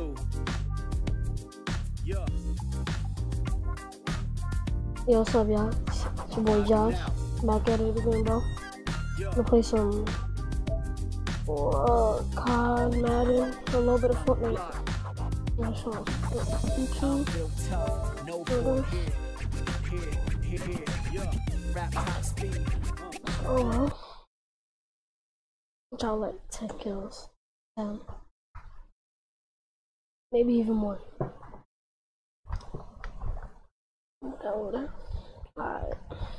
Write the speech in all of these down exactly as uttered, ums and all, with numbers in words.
Yo. Yeah. Yo, what's up, y'all? It's your boy Josh. Back at it again, bro. Gonna play some uh, C O D, Madden, a little bit of Fortnite. Yeah, so, YouTube. Oh well. Y'all like ten kills. ten. Maybe even more. That would. Alright.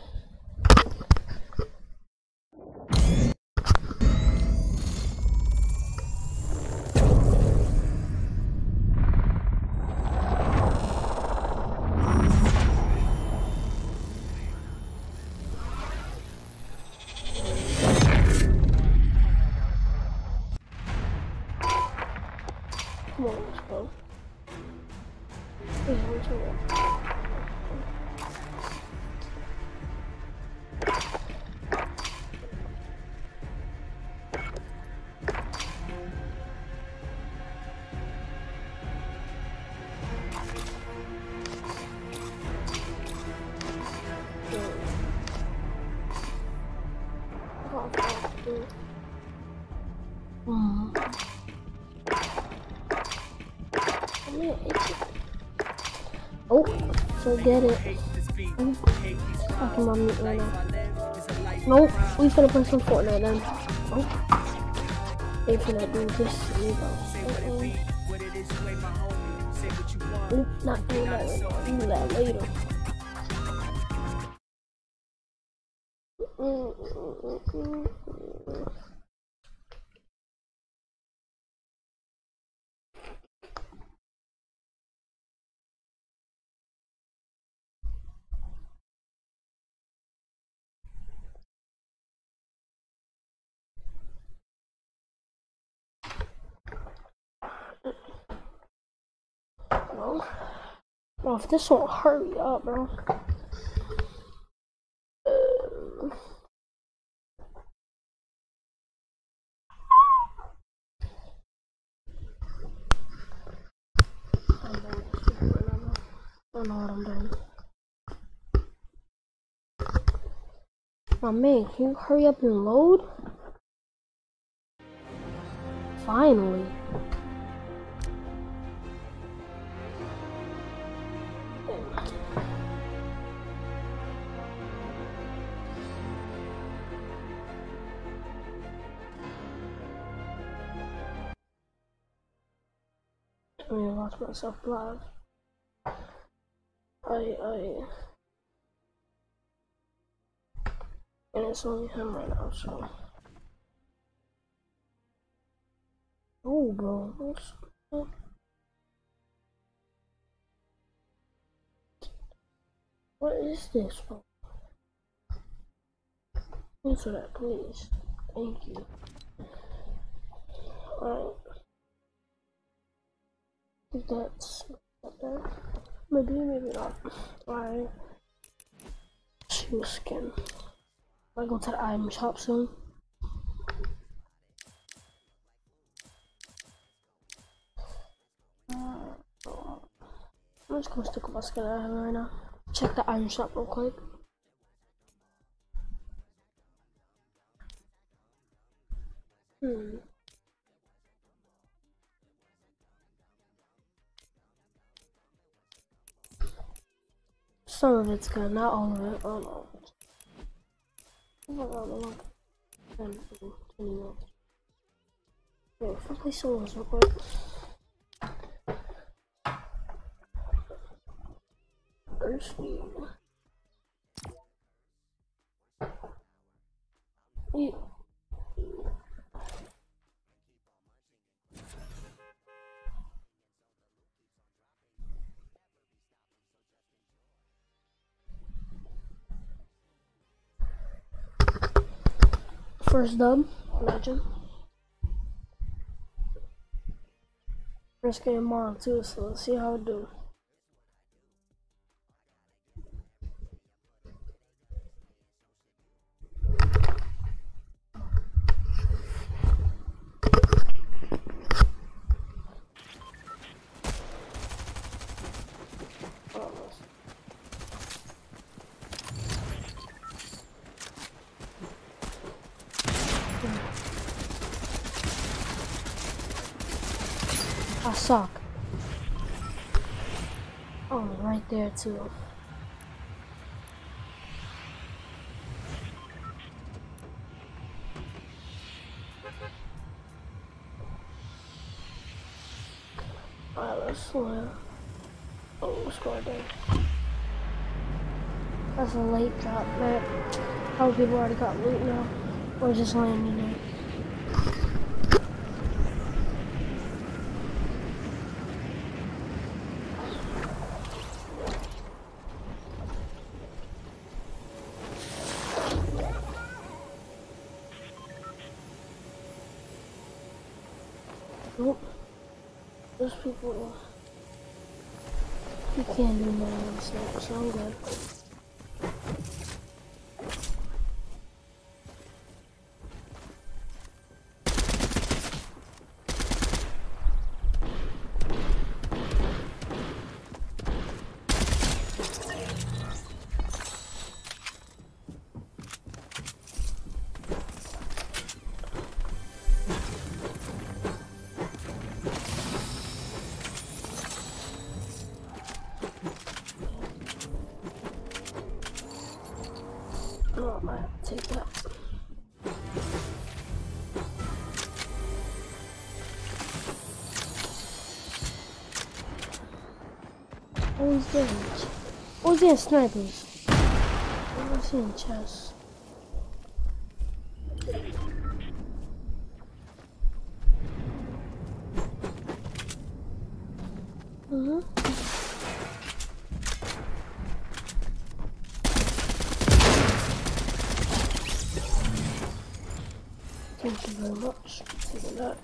Come on, let's go. Yeah, let's go. Hmm. Oh, forget it. I'm talking about me right now. Nope, we finna play some Fortnite then. Oh, they finna do this. Here we go. Uh-oh. Oop, not doing that right now. Do that later. Mm -mm -mm -mm. Bro, bro, if this won't hurry up, bro. Uh, I don't know what I'm doing. My man, can you hurry up and load? Finally. I mean, I lost myself live. I, I, and it's only him right now, so. Oh, bro, what's up? What is this, bro? Answer that, please. Thank you. Alright. If that's not there. Maybe, maybe not. Alright. Shoe skin. I go to the item shop soon. Uh, I'm just gonna stick with my skin I have right now. Check the item shop real quick. Hmm. Some of it's good, not all of it. Oh no. Oh my god, I'm like ten, twenty minutes. Wait, if I play solos real quick. Thirsty. Yeah. First dub, imagine. First game on too, so let's see how it do. I suck. Oh, right there too. Alright, let's swim. Oh, let's go there. That's a late drop, man. Probably people already got loot now. Or just landing there. Nope. Those people, you can't do nothing, so, so I'm good. Oh, I have to take that. What was there? What was there? Snipers. What was in chests? Mm-hmm. Thank you very much for that.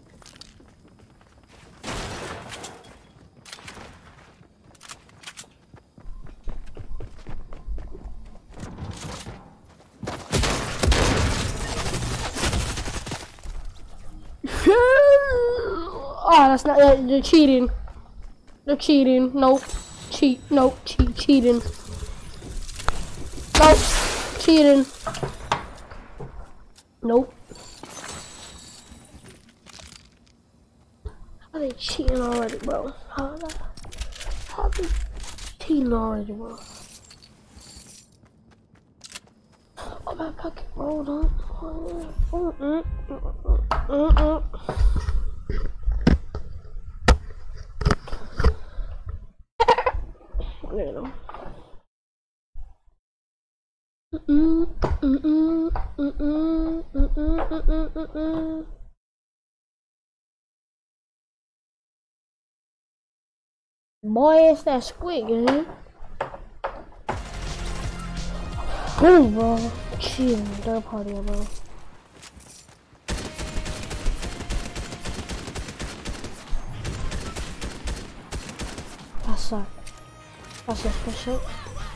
Oh, that's not. Uh, they're cheating. They're cheating. Nope. Cheat. Nope. Cheat. Cheating. Nope. Cheating. Nope. How they cheating already, bro? How they, how they cheating already, bro? Oh, my pocket rolled up. Mm -mm, mm -mm, mm. You know. Mm -mm, mm -mm, mm -mm, mm -mm, mm -mm, mm -mm. Boy, it's that squid, eh? Really, bro. Chill, third party, bro. That suck. That's a fish up.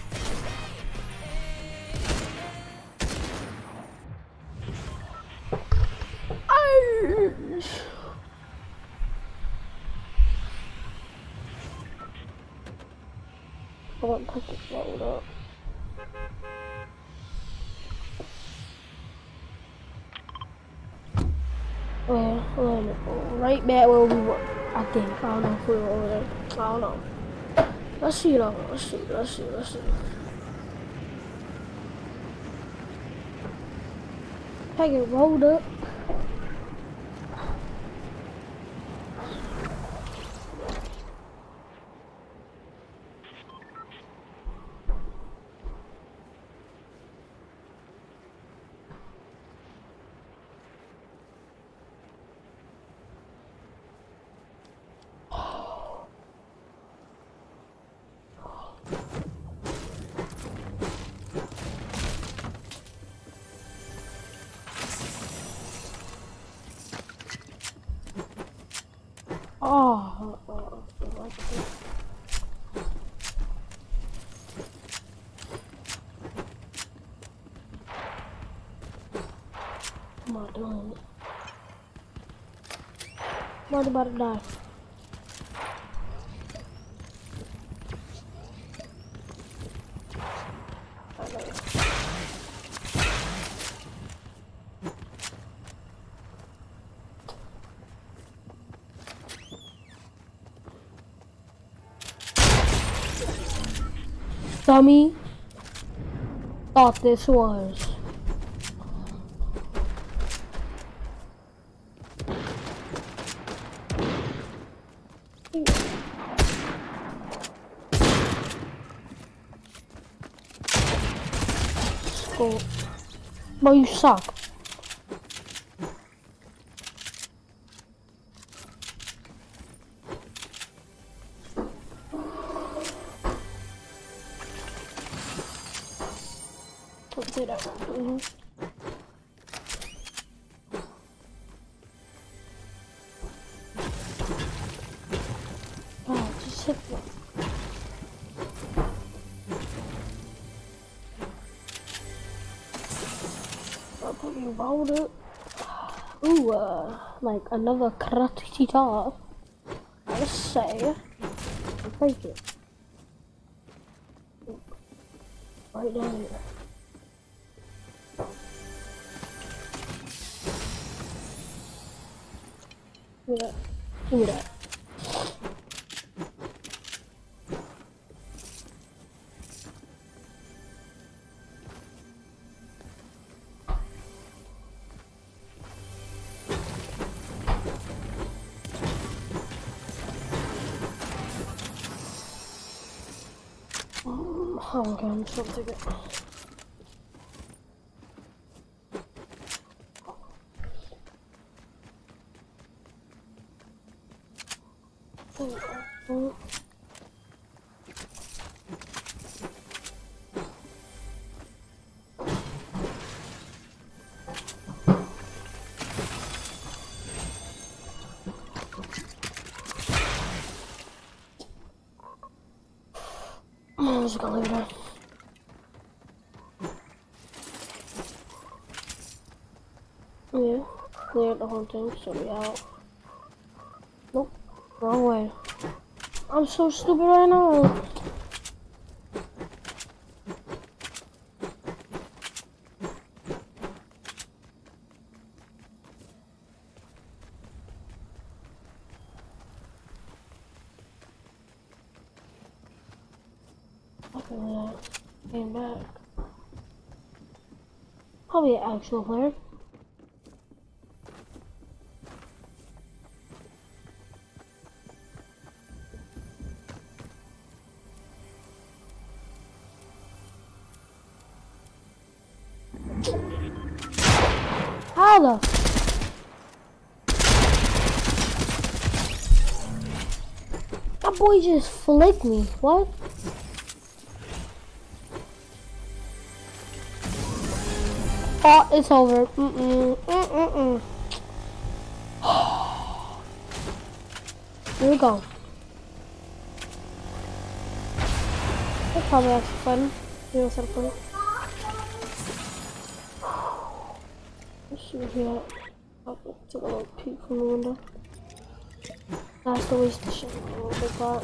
I want to pick it rolled up. Well, well, right back where we were, I think. I don't know if we were over there. I don't know. Let's see though. Let's see. Let's see. Let's see. Take it rolled up. Oh, oh, oh, oh. Come on, doing it. I'm about to die. dummy thought this was. Go. Bro, you suck. Let's do that. Mm-hmm. Oh, just hit me. I'll put you rolled it. Ooh, uh, like another karate top. Let's say. Break it. Right down here. Give me that. Give me that. Oh, okay, I'm just gonna take it. Oh, I'm just gonna leave it there. Yeah, cleared the whole thing, so we out. Nope, wrong way. I'm so stupid right now. Fucking that. Came back. Probably an actual player. How the? That boy just flicked me. What? Oh, it's over. Mm-mm. Mm-mm-mm. Here we go. That's probably actually fun. You know, sort of fun. Let's see what we got. I'll take a little peek from the window. That's the waste of shit. A little big part.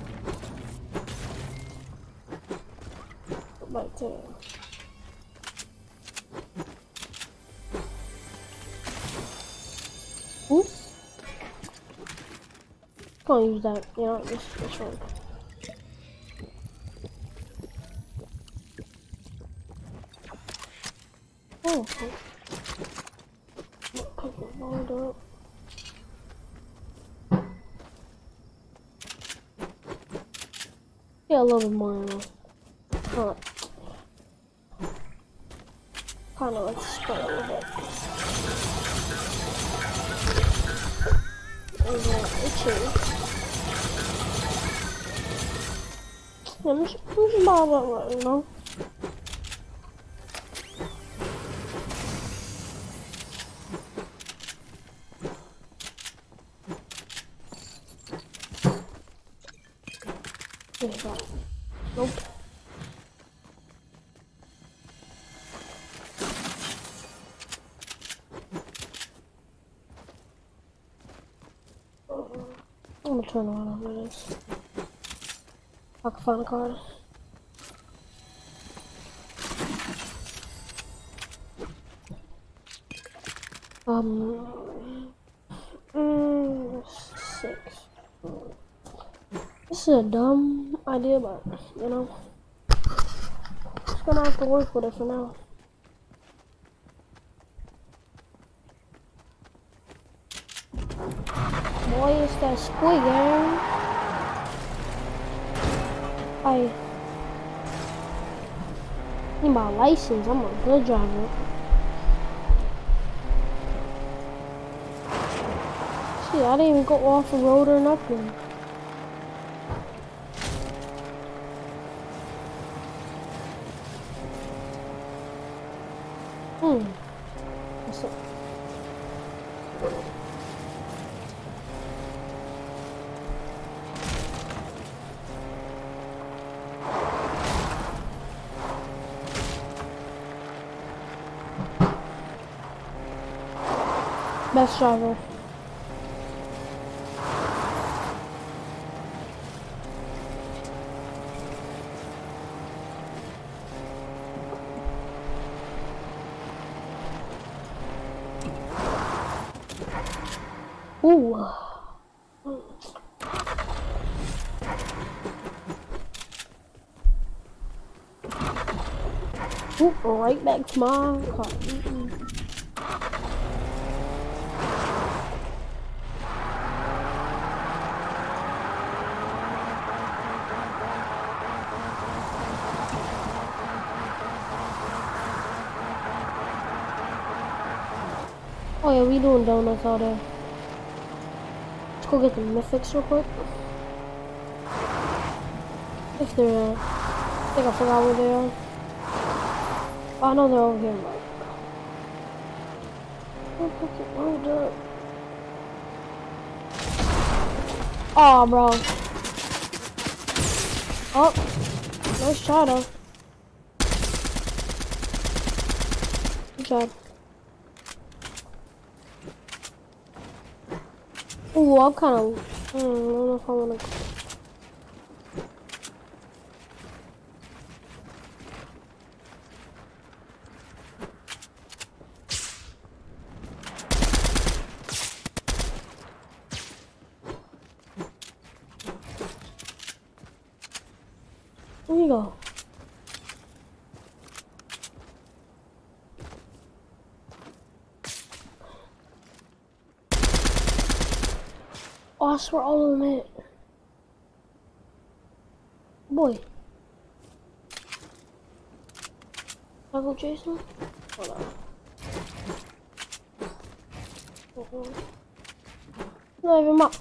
Go back to Ooh. Can't use that. You know, this this one. Oh, okay. Pick it lined up. Yeah, a little bit more. Huh. Kind of like spread a little bit. And then itchy. Yeah, I'm just, I'm just about that right, you know? Nope. I'm gonna turn around over this. I can find a card. Um, mm, six. This is a dumb idea, but you know. gonna have to work with it for now. Boy, it's that squid gang. I need my license. I'm a good driver. See, I didn't even go off the road or nothing. Hmm. What's up? Best driver. Ooh. Ooh, right back to my car. Mm-mm. Oh yeah, we doing donuts all day. Let's go get the mythics real quick. If they're, uh, I think I forgot where they are. Oh, I know they're over here, but oh, hold up. Oh, bro. Oh, nice try though. Good job. Ooh, I'm kind of. I don't know if I want to. There you go. Oh, I swear all of them hit. Boy. I'll go chase him? Hold on. Uh-huh. Not even my.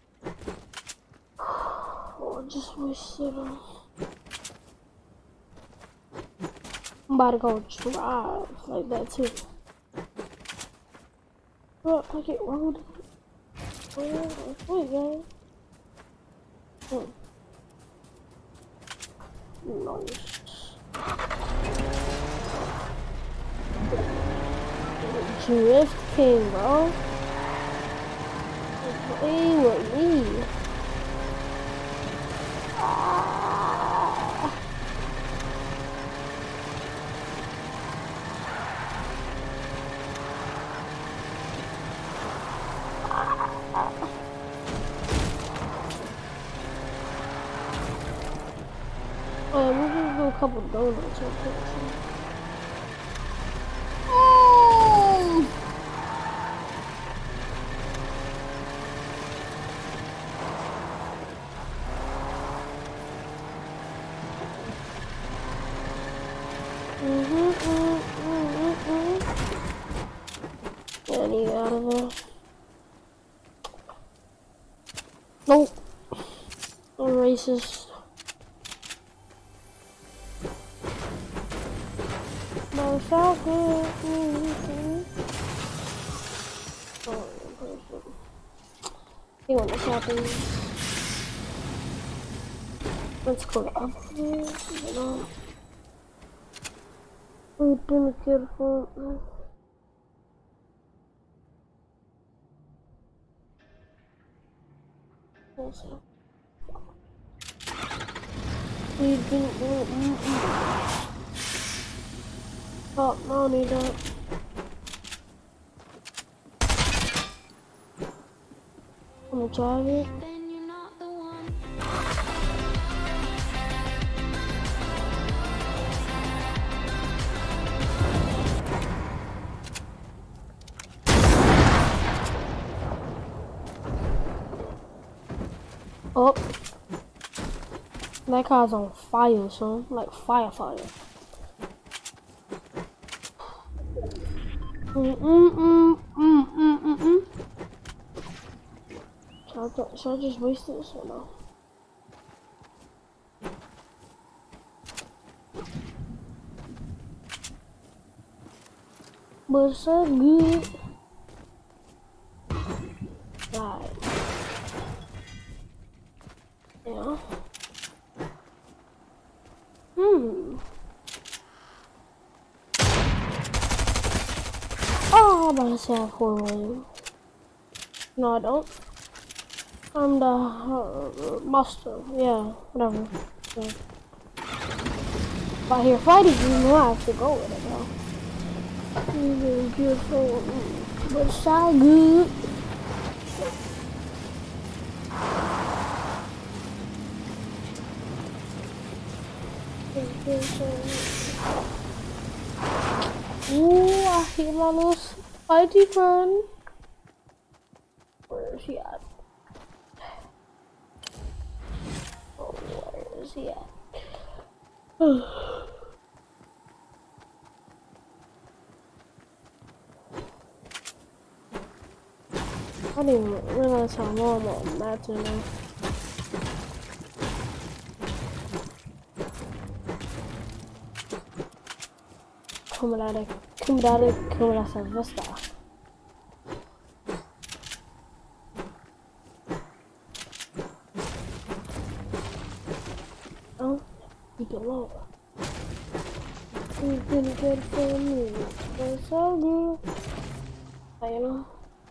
Oh, I just wasted him. I'm about to go drive like that too. Bro, I get rolled. Oh, wait, guys. Hmm. Nice. Drift King, bro. Play with me. Ah. Oh, we're gonna do a couple donuts real quick. Oh! Mm-hmm, mm-hmm, mm-hmm. Yeah, I need to get out of there. Nope. I'm racist. No, so good. Mm-hmm. Oh, you want to happen? Let's go up here. You know. We've been good for. We've been. Oh, no, I need that. I'm gonna drive it. Oh, that car's on fire, son. Like fire, fire. Mm mm mm mm mm mm mm. Should I, should I just waste this or no? But it's so good. Right. Yeah. Hmm. Oh, I'm about to say I have horror. No, I don't. I'm the uh, master. Yeah, whatever. Yeah. If I hear fighting, you know I have to go with it, though. Really beautiful, but so good. Ooh, I hate my little fighty friend. Where is he at? Oh, where is he at? I didn't even realize how long I'm at now. Come dare, come dare, come la salvesta. Oh, keep it low. It's been good for me. It's so good. I know.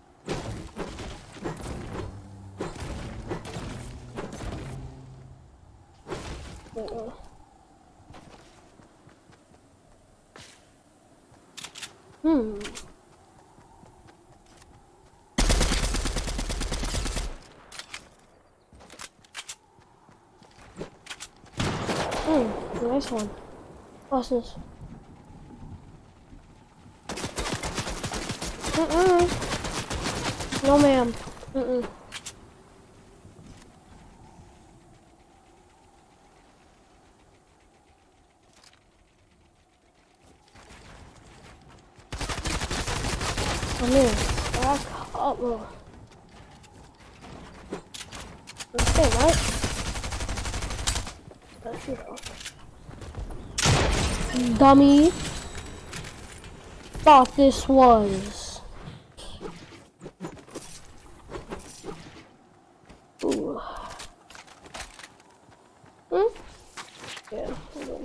Uh-uh. Hmm. Hmm. Nice one. What's this? Mm-mm. No, ma'am. Mm-mm. Come here. Back up, bro. Okay, right? That's you go. Dummy. Thought this was. Ooh. Hmm? Yeah, hold on.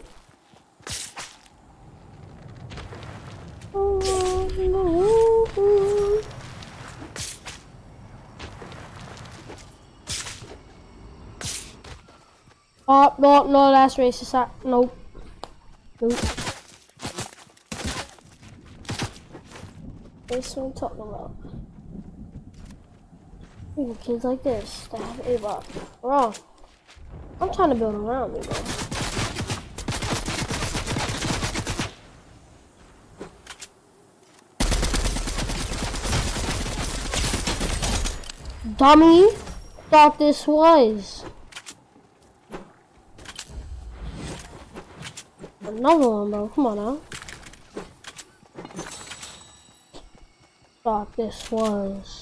Oh, no, no, that's racist. Nope. Nope. That's what I'm talking about. Even kids like this that have a bot. Wrong. I'm trying to build around me, bro. Dummy, thought this was. Another one, bro. Come on now. Thought this was.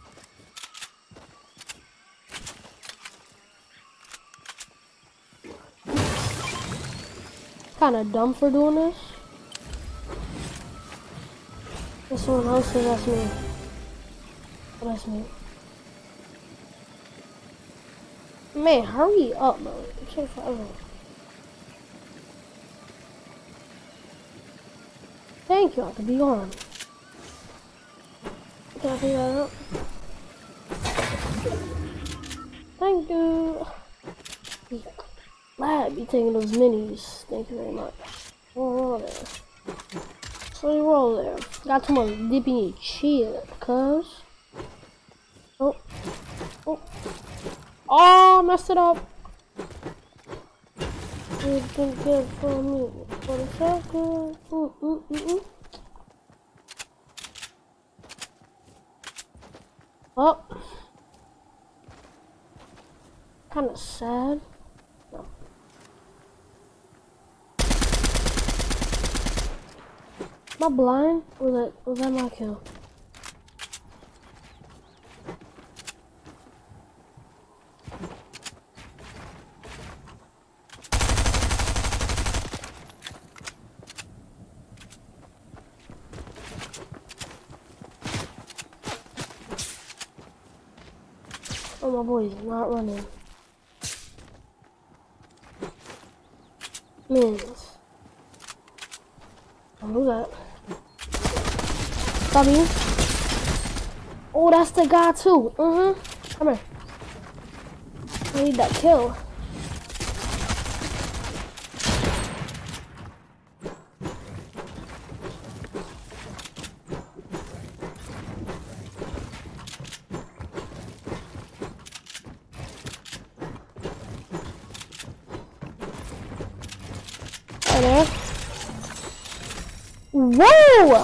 Kinda dumb for doing this. This one else is that's me. That's me. Man, hurry up, bro. It takes forever. Thank you, I could be on. Can I figure that out? Thank you. Glad be taking those minis. Thank you very much. Oh, roll there. So you roll there. Got too much dip in your chill, cuz. Oh. Oh. Oh, I messed it up. It's been good for me. For a second. Mm, mm, mm, mm. Oh. kind of sad. No. Am I blind? Was that was that my kill? Oh, my boy's not running. Mins. Don't do that. W. Oh, that's the guy too. Mm-hmm. Come here. I need that kill. Right there. Whoa!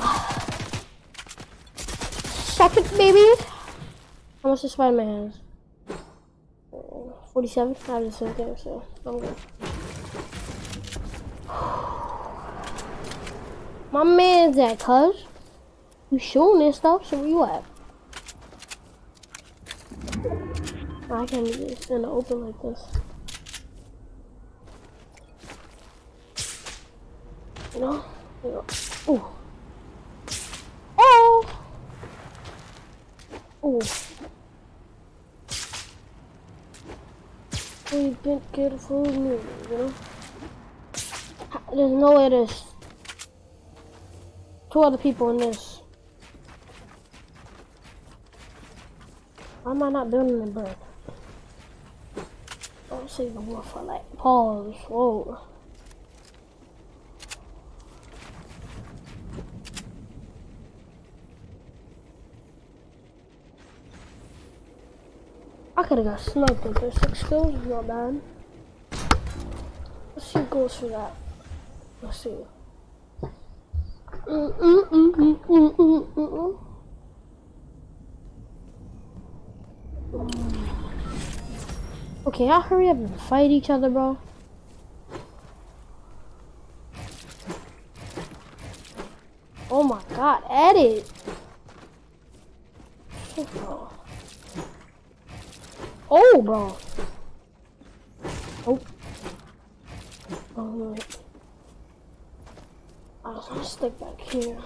Second, baby. How much does Spider-Man has? forty-seven? I just said there, so I'm good. My man's at, cuz. You shooting and stuff, so where you at? I can't do this in the open like this. You know? Ooh. Oh! Oh. We didn't get a full meal, you know? There's no way there's two other people in this. Why am I not building the bird? Don't say the wolf, I like pause. Whoa. I could've got sniped with those six kills, it's not bad. Let's see who goes for that. Let's see. Mm -mm -mm -mm -mm -mm -mm -mm. Okay, y'all hurry up and fight each other, bro. Oh my god, edit! Oh. Oh, bro. Oh. Oh, wait. I was gonna stick back here.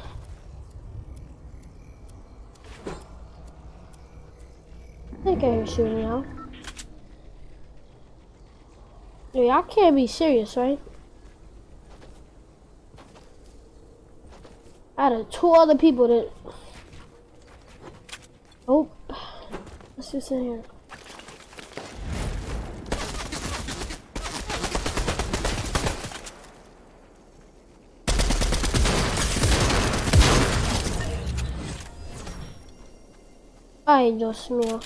I think I hear shooting now. Yo, y'all can't be serious, right? Out of two other people that... Oh. Let's just in here. Ay, Dios mío.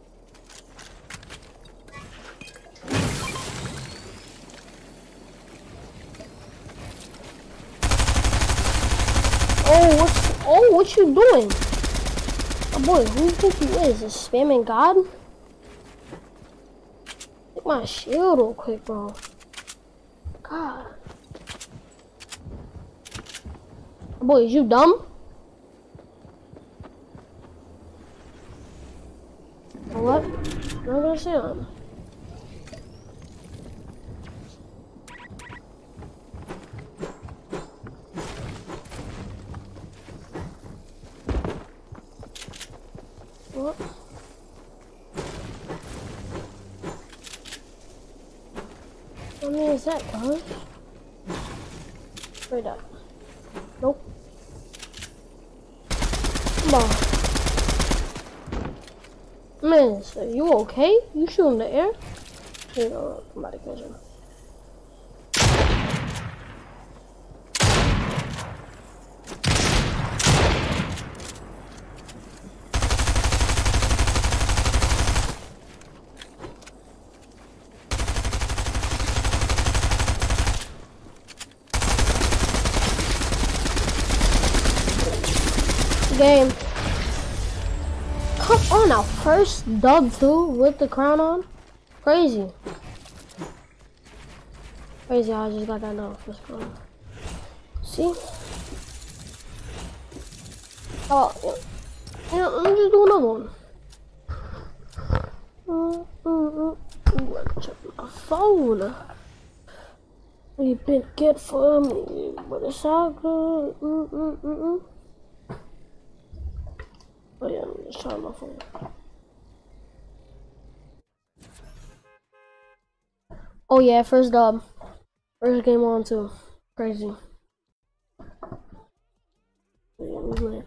Oh, what's, oh, what you doing? Oh boy, who do you think you is? Is spamming God? Take my shield real quick, bro. God. Oh boy, is you dumb? What? I'm not gonna say that. What? What mean is that, guys? Right up. Nope. Come on. Man, so you okay? You shoot in the air? Here you go, somebody catch him. Game. Come on, our first dub too with the crown on. Crazy. Crazy how I just got that now. Let's go. See? Oh, yeah. Yeah, let me just do another one. Mm, mm, mm. Let me check my phone. You been good for me, but it's all good. Mm, mm, mm, mm. Oh yeah, let me just try my phone. Oh yeah, first dub. First game on too. Crazy. Yeah, we win.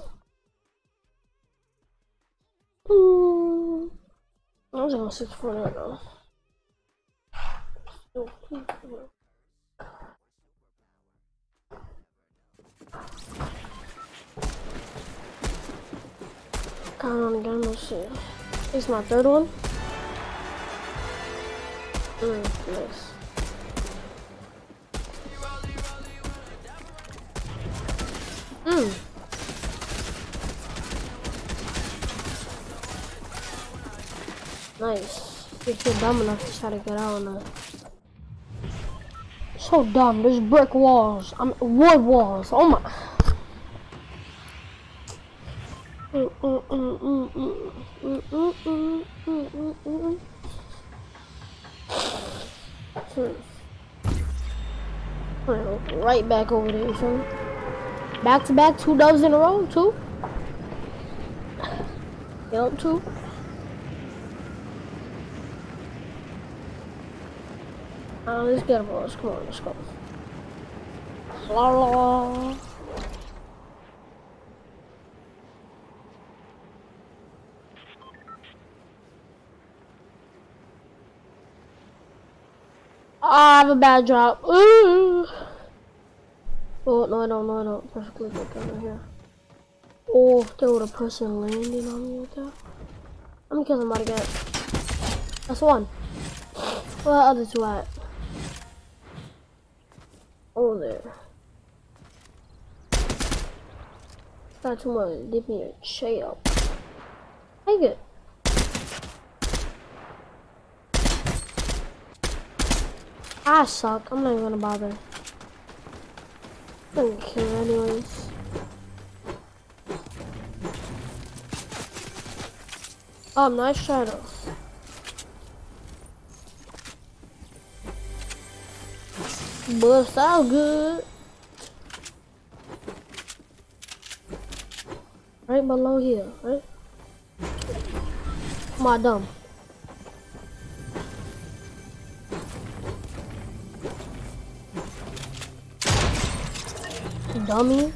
Mm. I was on six four right now. Count on again, let's see. This is my third one. Mm, nice. Mm. Nice. If you're dumb enough to try to get out on that. So dumb. There's brick walls. I'm wood walls. Oh my. Mm, mm, mm, mm, mm, mm, mm, mm, mm, mm, mm. Hmm. Right back over there, you feel me? Back to back, two dubs in a row, two. Yep, two. Uh, let's get him, boys. Come on, let's go. La la. I have a bad drop. Ooh. Oh, no, I don't, no, I don't. Perfectly good gun right here. Oh, if there was a person landing on me like that. How many kills I'm about to get? That's one. Where are the other two at? Oh, there. Got too much. Give me a chair. Take it. I suck. I'm not even gonna bother. I don't care anyways. Oh, nice shadow. But sound good. Right below here, right? Am I dumb? Dummy.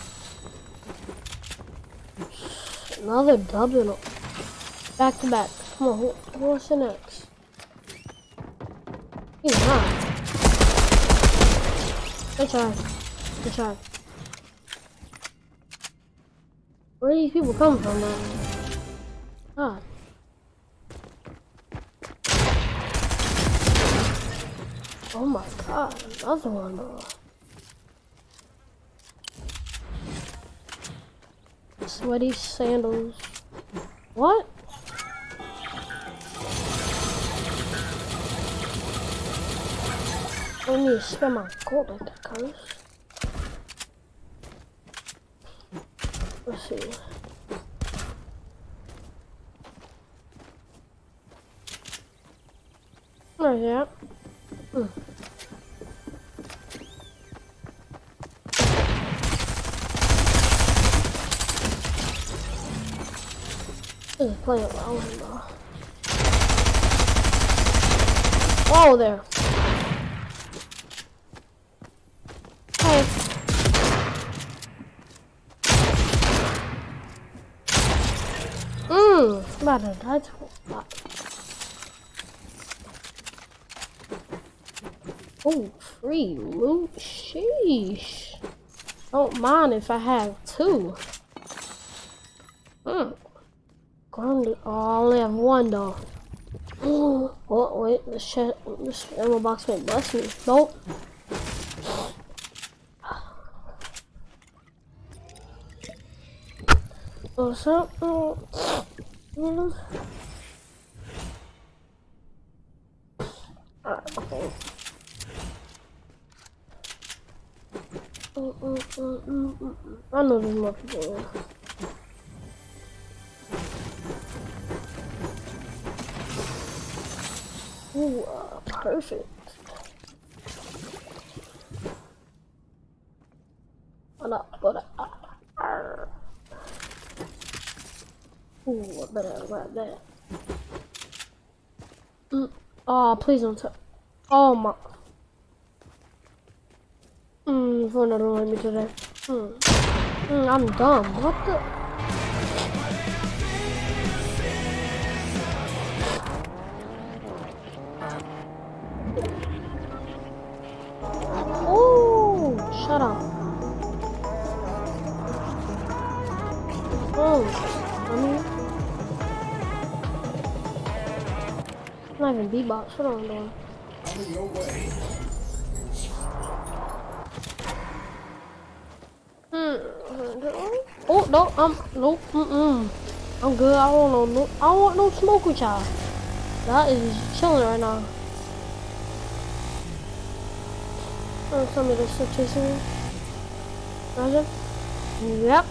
Another double. Back to back. Come on, who, what's the next? He's not. Good try. Good try. Where do these people come from, man? God. Oh my god, another one, bro. Sweaty sandals. What? I don't need to spend my gold like that, cuz. Let's see. Oh, yeah. Hmm. This is playing around, bro. Oh, there. Hey. Mmm. I'm about to die to a lot. Oh, free loot. Sheesh. Don't mind if I have two. Hmm. Grounded. Oh, I only have one though. Oh, wait, this shit, this ammo box might bless me. Nope. What's up? Oh. Mm. Mm, mm, mm, mm, mm. I know there's more people in. Ooh, uh, perfect. But uh, but uh, uh, ooh, I better grab that. Mm. Oh, please don't touch. Oh my. Mm, for another one, me today. Mm. Mm, I'm dumb. What the? Oh, shut up. Oh, I mean, I'm not even beatbox. What am I doing? I'm no way. Hmm. Oh no, I'm nope. Mm mm. I'm good. I don't know. No, I don't want no smoke with y'all. That is chilling right now. Oh, tell me this is chasing me. Imagine. Yep.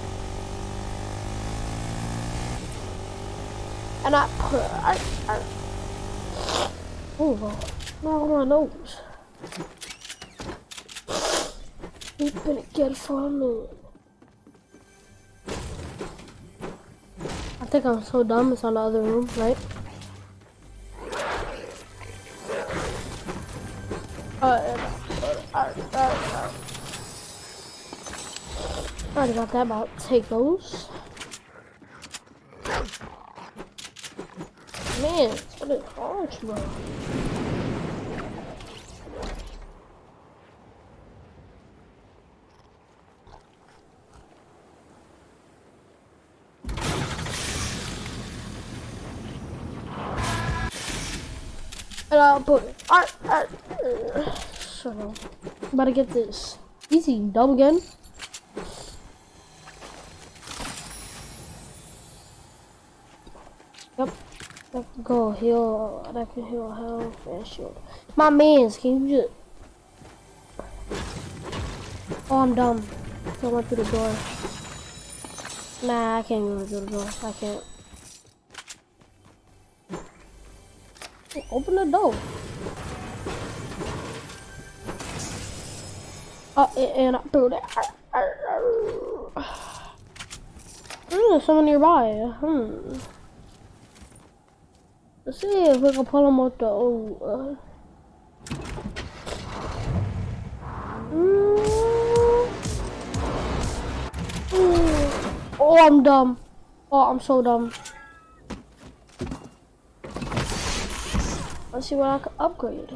And I put. I. I oh, well, now my nose. You better get for me. I think I'm so dumb. It's on the other room, right? Uh, uh, uh, uh, uh. I already got that. About take those. Man, what is harsh, bro? And I'll put it. Alright, alright. Uh, shut up. I'm about to get this. Easy, dumb again. Yep. Let's go heal. That can heal health and shield. My mans, can you just. Oh, I'm dumb. I went through the door. Nah, I can't go through the door. I can't. Open the door. Oh, and I threw that. There's someone nearby. Hmm. Let's see if we can pull him out the. Oh, uh. mm. Mm. Oh, I'm dumb. Oh, I'm so dumb. Let's see what I can upgrade.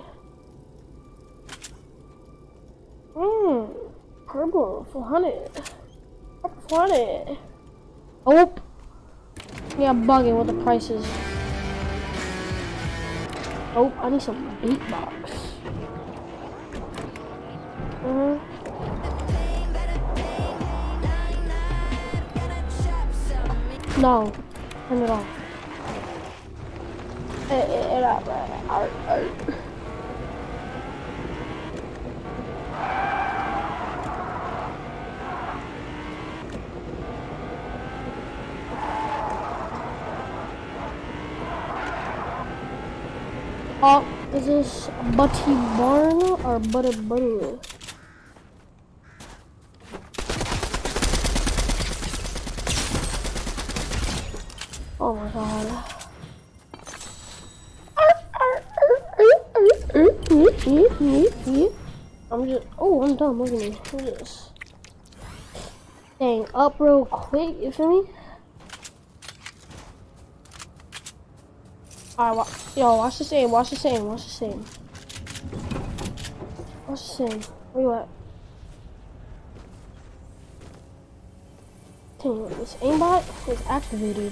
Mmm, purple four hundred. Purple four hundred. Oh, yeah, I'm bugging with the prices. Oh, I need some beatbox. Mm-hmm. No, turn it off. It, it, it, it, it, it. Oh, is this Butty Barn or Butter Butter? Oh my god. I'm just, oh, I'm done. Look at me. Look at this. Dang, up real quick, you feel me? Alright, yo, watch the same, watch the same, watch the same. Watch the same. Where you at? Dang, this aimbot is activated.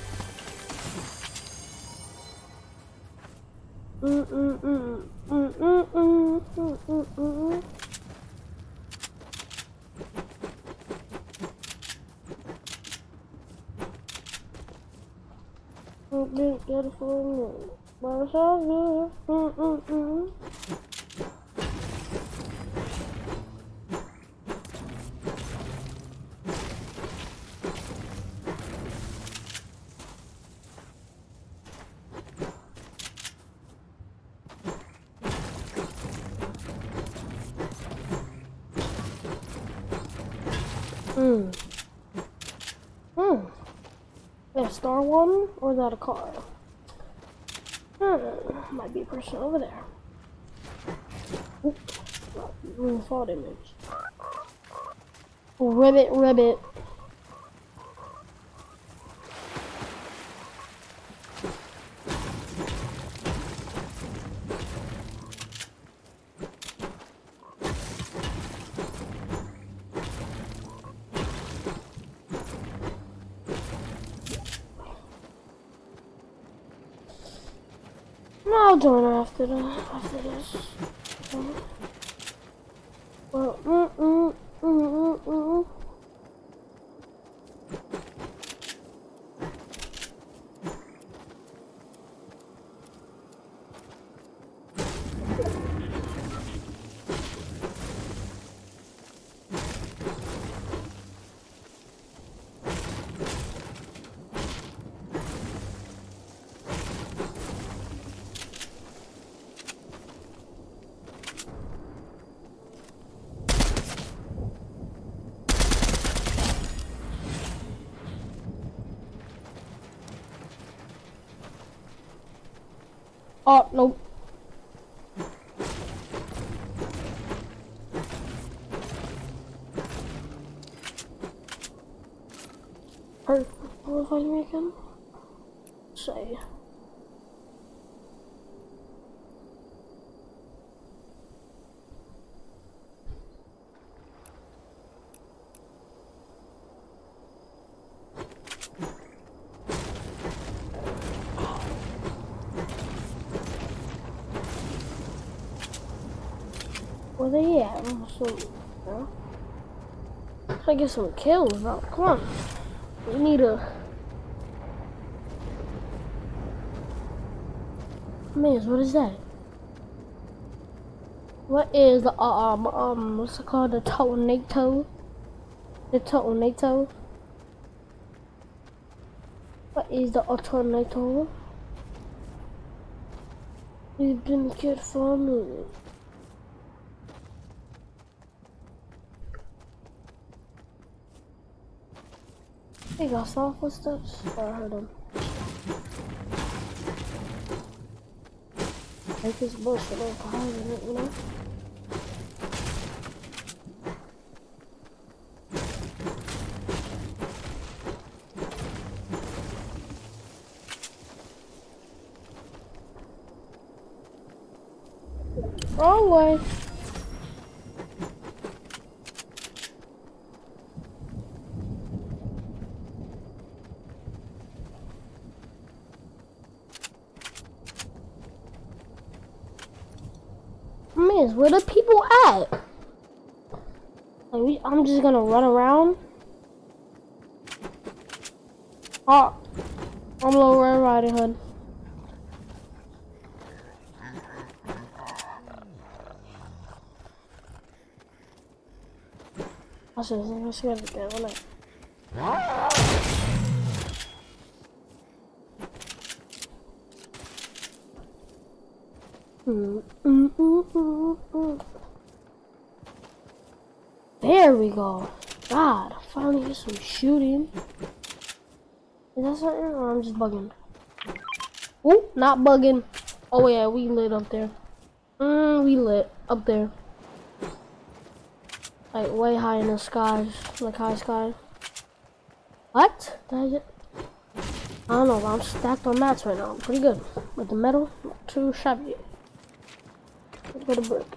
Mm mm mm mm mm mm mm mm mm. Get it for me, but it's all good. Mm mm mm. Hmm. Hmm. That Star One, or is that a car? Hmm. Might be a person over there. Oop. Room fault image. Ribbit, ribbit. I'll join her after the after this. Okay. Well, mm mm mm mm mm. Oh nope. Her, what was I making? Say. Where they at? I'm assuming. Yeah. I get some kills now. Come on. We need a. Man, what is that? What is the uh, um um what's it called? The tornado? The tornado? What is the tornado? You didn't get for me. They got soft footsteps. Oh, I heard them. Like this bullshit over behind it, you know? Wrong way. Man, where the people at? Like, we, I'm just gonna run around. Oh, I'm Low Red Riding Hood. I should have scared the guy, wasn't I? Mm, mm, mm, mm, mm. There we go. God, I finally get some shooting. Is that something, or I'm just bugging? Ooh, not bugging. Oh yeah, we lit up there. Mm, we lit up there. Like way high in the skies, like high sky. What? Did I get? I don't know, but I'm stacked on mats right now. I'm pretty good. With the metal, not too shabby. Let's go to brick.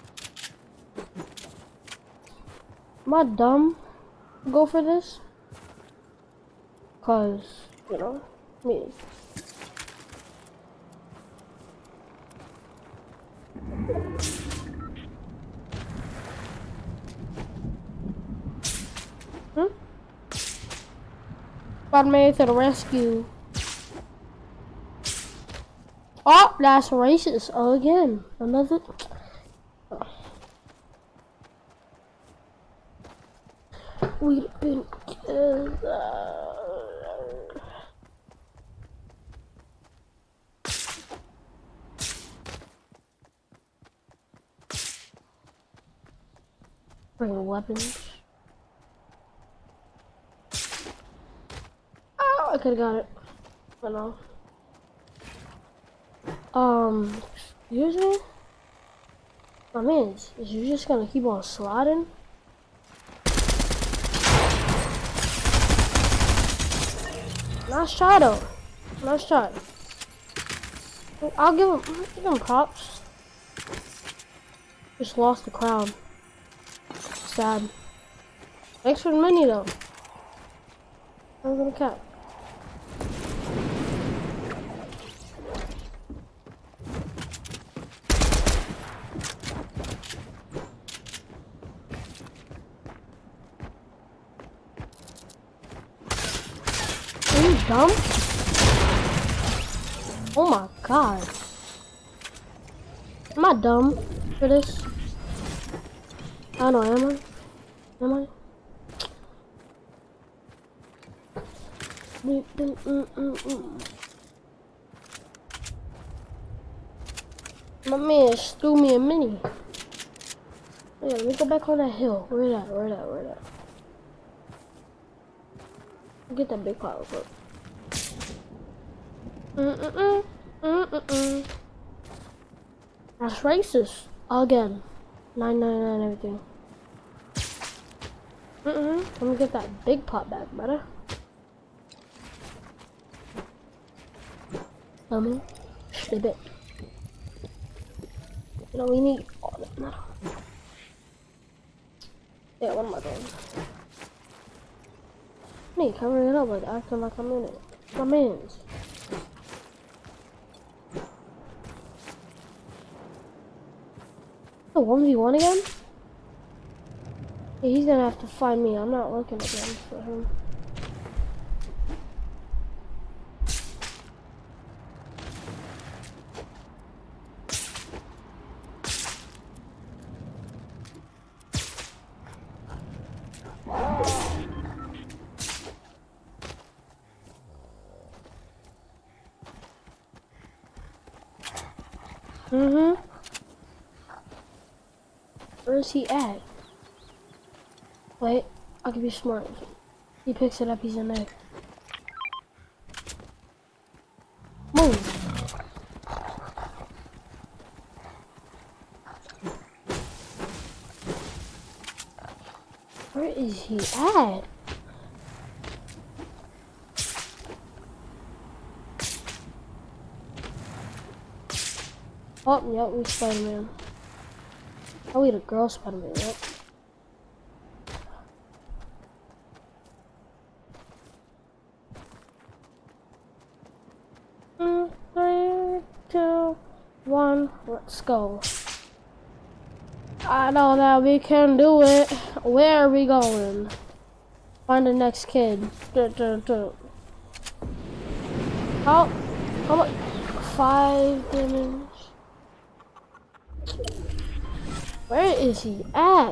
Am I dumb to go for this? Cause, you know, me. Hmm? Spider-Man to the rescue. Oh, that's racist again. Another. Oh. We've been together. Bring weapons. could've got it. But no. Um, excuse me? My man, is, is you just gonna keep on sliding? Nice try though. Nice try. I'll give him, I'll give him props. Just lost the crowd. Sad. Thanks for the mini though. I'm gonna cap. Are you dumb? Oh my god. Am I dumb for this? I don't know, am I? Am I? Mm, mm, mm, mm, mm. My man threw me a mini. Yeah, let me go back on that hill. Where that? Where that? Where that? Get that big pile of Mm mm mm mm mm mm. That's racist again. Nine nine nine everything. Mm mm. Let me get that big pot back, brother. Tell me, slip it. You know we need all that metal. Yeah, what am I doing? I need to cover it up like acting like I'm in it. My man's. The one v one again? Yeah, he's gonna have to find me. I'm not looking again for him. Mm-hmm. Where's he at? Wait, I could be smart. He picks it up, he's in there. Move! Where is he at? Oh, yep, we Spider-Man. Oh, we the girl Spider-Man, yep. Mm, three, two, one, let's go. I know that we can do it. Where are we going? Find the next kid. Duh, duh, duh. How, how much? Five damage. Where is he at?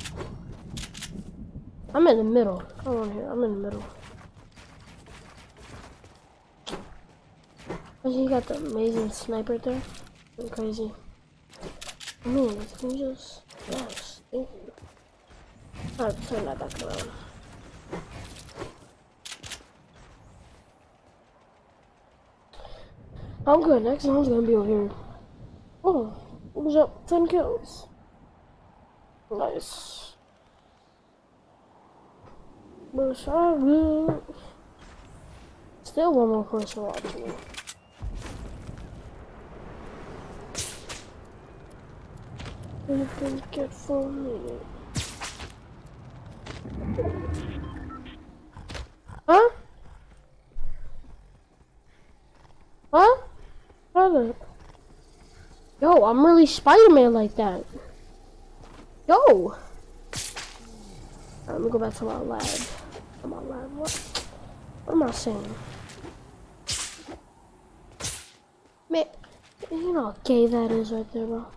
I'm in the middle. Come on here. I'm in the middle. He got the amazing sniper there. Going crazy. I mean, can you just... Yes, thank you. Alright, turn that back around. I'm good. Next one's gonna be over here. Oh, what's up? ten kills. Nice. But it's all good. Still one more person watching me. You can get for me. Huh? Huh? Brother. Yo, I'm really Spider-Man like that. Yo! Right, let me go back to my lab. To my lab. What? What am I saying? Man, you know how gay that is right there, bro.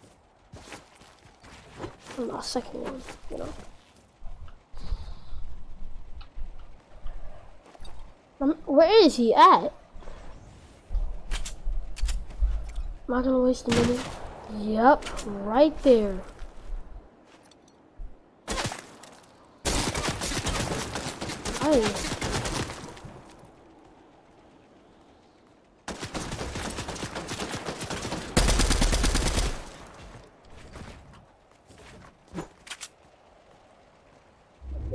I'm not second one, you know. Um, where is he at? I'm not gonna waste a minute. Yep, right there. Hey.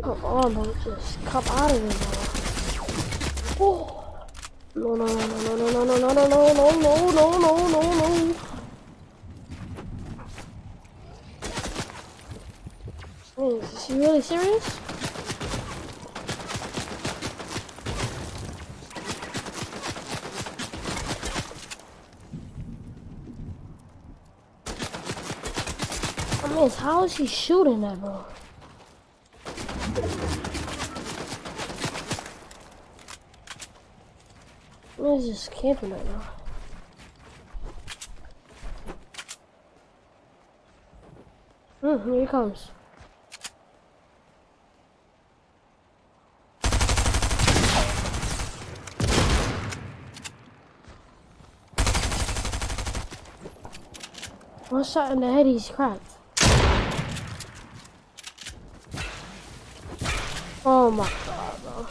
Come on, bro. Just come out of it, bro. Oh. No, no, no, no, no, no, no, no, no, no, no, no, no, no, no, no. Man, is he really serious? I mean, how is he shooting that, bro? He's just camping right now. Hmm, here he comes. One shot in the head, he's cracked. Oh my god, bro.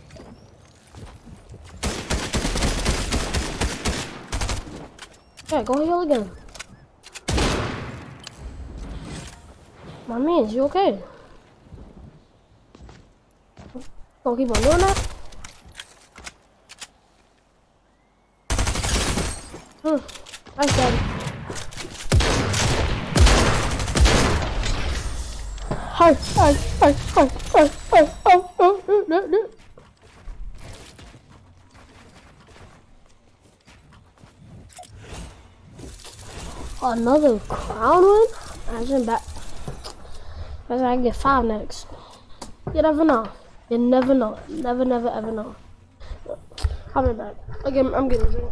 Yeah, go heal again. My man, you okay? Don't keep on doing that. Hmm. Nice, daddy. Hi, hi, hi, hi, hi, hi, hi, oh, no, no, no. Another crown win? Imagine that. Imagine I can get five next. You never know. You never know. Never, never, ever know. I'll be back. Again, I'm getting a drink.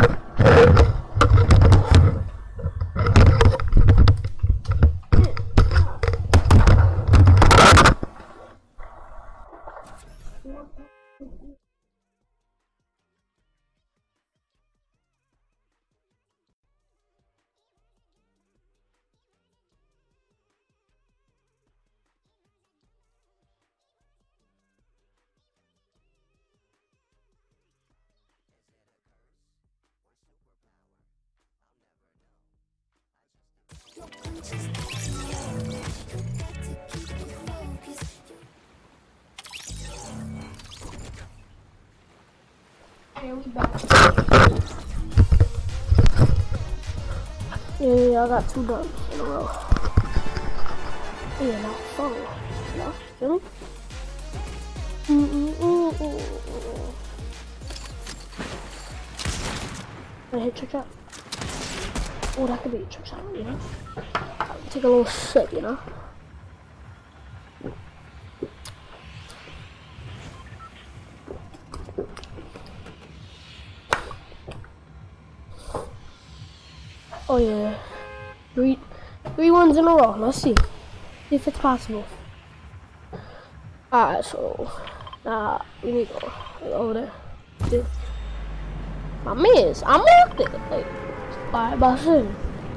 Yeah, we back. Yeah, yeah, I got two done in a row. Yeah, not fun. No, feel me? Mm -mm -mm -mm -mm. I hit trick shot. Oh, that could be a trick shot, you know? Take a little sip, you know? Oh yeah, three, three ones in a row. Let's see, see if it's possible. Alright, so nah, we need to go over there. Dude. My man's, I'm worth it. Like, alright, boss in.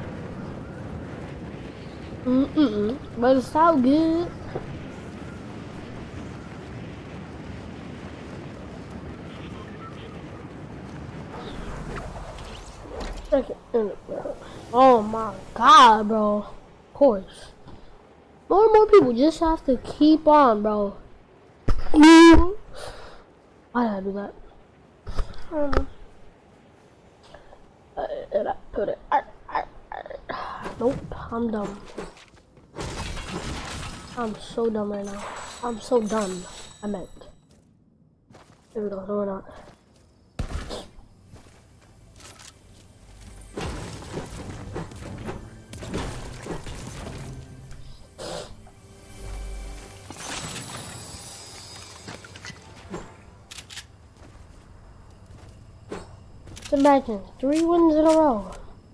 Mm mm mm, but it's all good. Oh my god, bro. Of course. More and more people just have to keep on, bro. Why did I do that? I don't know. Uh, did I put it? Uh, uh, uh. Nope, I'm dumb. I'm so dumb right now. I'm so done. I meant. Here we go, no we're not. Imagine three wins in a row.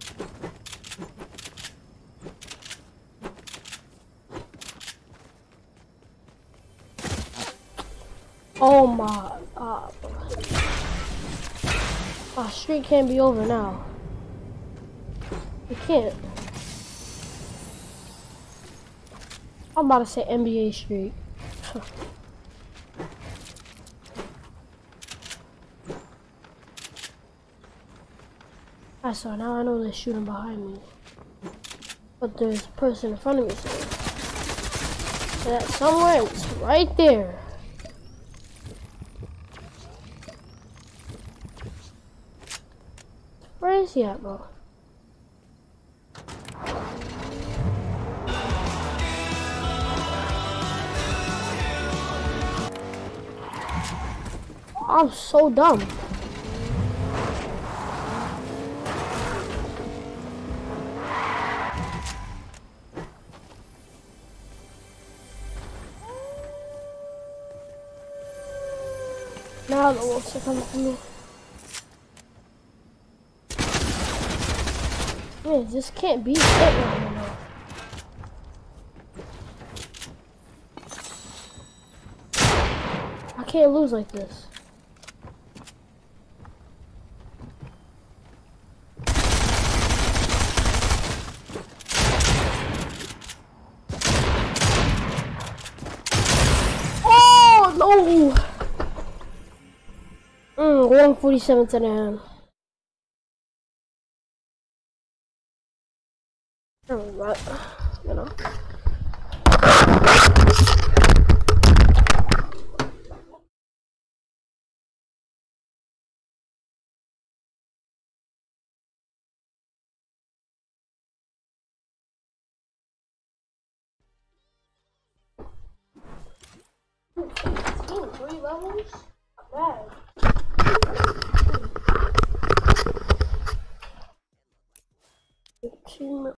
Oh my god. Our streak can't be over now. We can't. I'm about to say N B A streak. I saw, now I know they're shooting behind me. But there's a person in front of me, so That somewhere it's right there. Where is he at, bro? I'm so dumb. Now the wolves are coming for me. Man, this can't be it right now. I can't lose like this. Oh no! Mm, one forty-seven to the hand. But, you know. Three levels? Not bad.